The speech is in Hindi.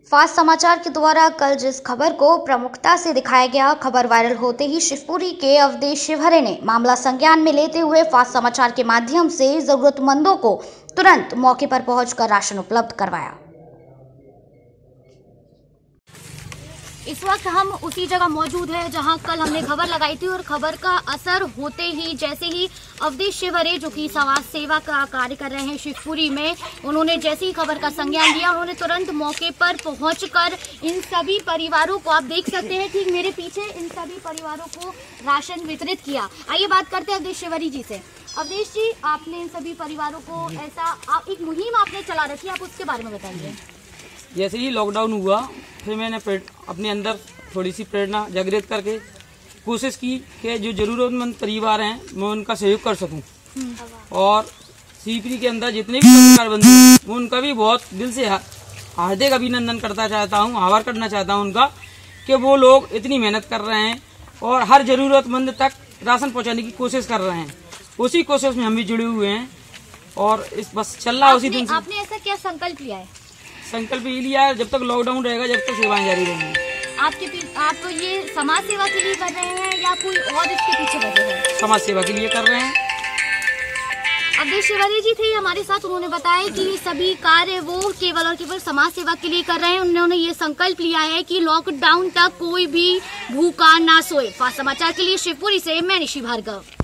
फास्ट समाचार के द्वारा कल जिस खबर को प्रमुखता से दिखाया गया, खबर वायरल होते ही शिवपुरी के अवधेश शिवहरे ने मामला संज्ञान में लेते हुए फास्ट समाचार के माध्यम से जरूरतमंदों को तुरंत मौके पर पहुंचकर राशन उपलब्ध करवाया। इस वक्त हम उसी जगह मौजूद हैं जहां कल हमने खबर लगाई थी और खबर का असर होते ही जैसे ही अवधेश शिवहरे जो कि समाज सेवा का कार्य कर रहे हैं शिवपुरी में, उन्होंने जैसे ही खबर का संज्ञान लिया, उन्होंने तुरंत मौके पर पहुंचकर इन सभी परिवारों को, आप देख सकते हैं ठीक मेरे पीछे, इन सभी परिवारों को राशन वितरित किया। आइए बात करते हैं अवधेश शिवहरे जी से। अवधेश जी, आपने इन सभी परिवारों को एक मुहिम आपने चला रखी है, आप उसके बारे में बताइए। जैसे ही लॉकडाउन हुआ फिर मैंने अपने अंदर थोड़ी सी प्रेरणा जागृत करके कोशिश की कि जो जरूरतमंद परिवार हैं मैं उनका सहयोग कर सकूं। और शिवपुरी के अंदर जितने भी पत्रकार बंधु हैं मैं उनका भी बहुत दिल से हार्दिक अभिनंदन करना चाहता हूं, आभार करना चाहता हूं उनका कि वो लोग इतनी मेहनत कर रहे हैं और हर जरूरतमंद तक राशन पहुँचाने की कोशिश कर रहे हैं। उसी कोशिश में हम भी जुड़े हुए हैं और इस बस चल रहा है उसी दिन से। आपने ऐसा क्या संकल्प लिया है? संकल्प ये लिया है, जब तक लॉकडाउन रहेगा जब तक सेवाएं जारी रहेंगी। आप तो ये समाज सेवा के लिए कर रहे हैं या कोई और इसके पीछे वजह है? समाज सेवा के लिए कर रहे हैं। अवधेश शिवहरे जी थे हमारे साथ, उन्होंने बताया कि ये सभी कार्य वो केवल और केवल समाज सेवा के लिए कर रहे हैं। उन्होंने ये संकल्प लिया है कि लॉकडाउन तक कोई भी भूखा ना सोए। फास्ट समाचार के लिए शिवपुरी से मैं निशी भार्गव।